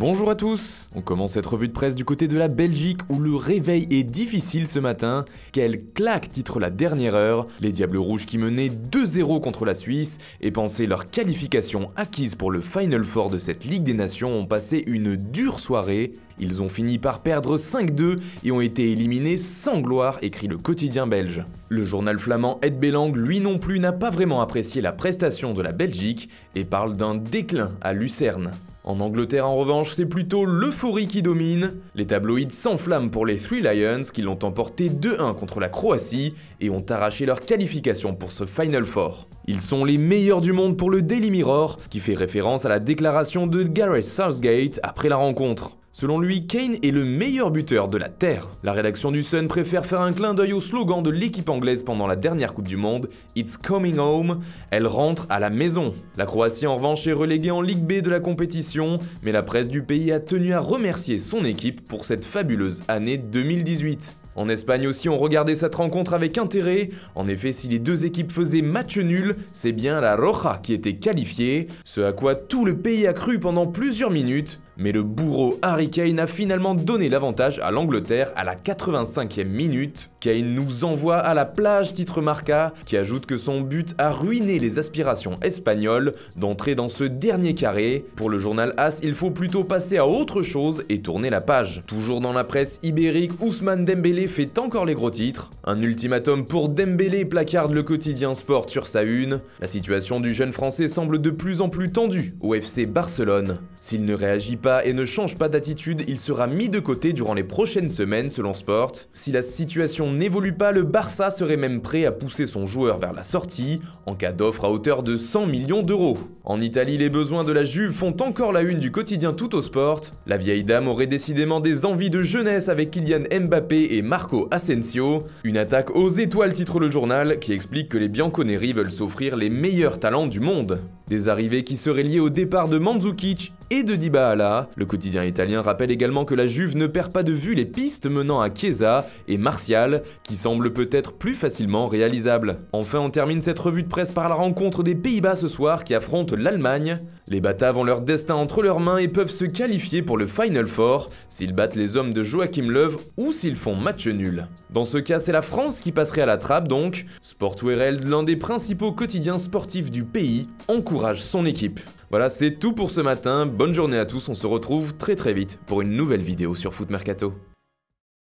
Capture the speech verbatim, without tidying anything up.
Bonjour à tous. On commence cette revue de presse du côté de la Belgique où le réveil est difficile ce matin. Quelle claque titre la dernière heure. Les Diables Rouges qui menaient deux zéro contre la Suisse et pensaient leur qualification acquise pour le Final Four de cette Ligue des Nations ont passé une dure soirée. Ils ont fini par perdre cinq deux et ont été éliminés sans gloire, écrit le quotidien belge. Le journal flamand Het Belang, lui non plus, n'a pas vraiment apprécié la prestation de la Belgique et parle d'un déclin à Lucerne. En Angleterre, en revanche, c'est plutôt l'euphorie qui domine. Les tabloïds s'enflamment pour les Three Lions qui l'ont emporté deux un contre la Croatie et ont arraché leur qualification pour ce Final Four. Ils sont les meilleurs du monde pour le Daily Mirror, qui fait référence à la déclaration de Gareth Southgate après la rencontre. Selon lui, Kane est le meilleur buteur de la Terre. La rédaction du Sun préfère faire un clin d'œil au slogan de l'équipe anglaise pendant la dernière Coupe du Monde, « It's coming home », elle rentre à la maison. La Croatie en revanche est reléguée en Ligue B de la compétition, mais la presse du pays a tenu à remercier son équipe pour cette fabuleuse année deux mille dix-huit. En Espagne aussi, on regardait cette rencontre avec intérêt. En effet, si les deux équipes faisaient match nul, c'est bien la Roja qui était qualifiée, ce à quoi tout le pays a cru pendant plusieurs minutes. Mais le bourreau Harry Kane a finalement donné l'avantage à l'Angleterre à la quatre-vingt-cinquième minute. Kane nous envoie à la plage, titre Marca, qui ajoute que son but a ruiné les aspirations espagnoles d'entrer dans ce dernier carré. Pour le journal As, il faut plutôt passer à autre chose et tourner la page. Toujours dans la presse ibérique, Ousmane Dembélé fait encore les gros titres. Un ultimatum pour Dembélé placarde le quotidien Sport sur sa une. La situation du jeune français semble de plus en plus tendue au F C Barcelone. S'il ne réagit pas et ne change pas d'attitude, il sera mis de côté durant les prochaines semaines selon Sport. Si la situation n'évolue pas, le Barça serait même prêt à pousser son joueur vers la sortie en cas d'offre à hauteur de cent millions d'euros. En Italie, les besoins de la Juve font encore la une du quotidien Tuttosport. La vieille dame aurait décidément des envies de jeunesse avec Kylian Mbappé et Marco Asensio. Une attaque aux étoiles, titre le journal, qui explique que les Bianconeri veulent s'offrir les meilleurs talents du monde. Des arrivées qui seraient liées au départ de Mandzukic et de Dybala. Le quotidien italien rappelle également que la Juve ne perd pas de vue les pistes menant à Chiesa et Martial, qui semblent peut-être plus facilement réalisables. Enfin, on termine cette revue de presse par la rencontre des Pays-Bas ce soir qui affrontent l'Allemagne. Les Bataves ont leur destin entre leurs mains et peuvent se qualifier pour le Final Four s'ils battent les hommes de Joachim Löw ou s'ils font match nul. Dans ce cas, c'est la France qui passerait à la trappe donc. Sport World, l'un des principaux quotidiens sportifs du pays, encourage son équipe. Voilà, c'est tout pour ce matin. Bonne journée à tous, on se retrouve très très vite pour une nouvelle vidéo sur Foot Mercato.